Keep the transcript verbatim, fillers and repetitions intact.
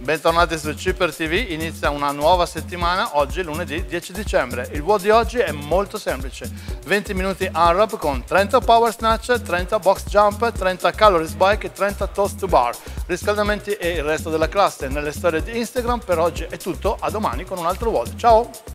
Bentornati su Cheaper T V, inizia una nuova settimana, oggi lunedì dieci dicembre. Il vuoto di oggi è molto semplice, venti minuti unwrap con trenta power snatch, trenta box jump, trenta calories bike e trenta toast to bar. Riscaldamenti e il resto della classe nelle storie di Instagram. Per oggi è tutto, a domani con un altro vuoto. Ciao!